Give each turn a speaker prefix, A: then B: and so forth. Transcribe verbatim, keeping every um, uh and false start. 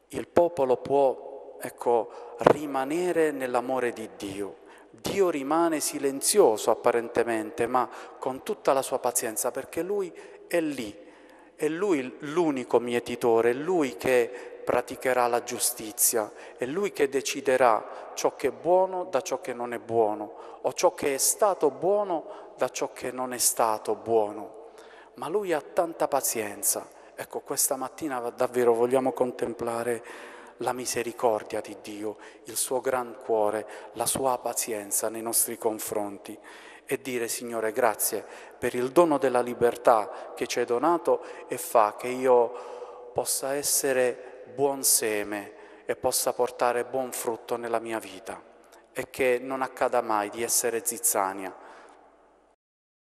A: il popolo può, ecco, rimanere nell'amore di Dio. Dio rimane silenzioso apparentemente, ma con tutta la sua pazienza, perché Lui è lì, è Lui l'unico mietitore, è Lui che praticherà la giustizia, è Lui che deciderà ciò che è buono da ciò che non è buono, o ciò che è stato buono da ciò che non è stato buono. Ma Lui ha tanta pazienza. Ecco, questa mattina davvero vogliamo contemplare la misericordia di Dio, il suo gran cuore, la sua pazienza nei nostri confronti e dire: Signore, grazie per il dono della libertà che ci hai donato e fa che io possa essere buon seme e possa portare buon frutto nella mia vita e che non accada mai di essere zizzania,